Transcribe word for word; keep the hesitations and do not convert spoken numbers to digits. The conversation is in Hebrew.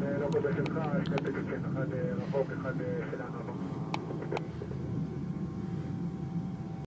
לא כזה שלך, שני פקקים, אחד רחוק, אחד שלנו.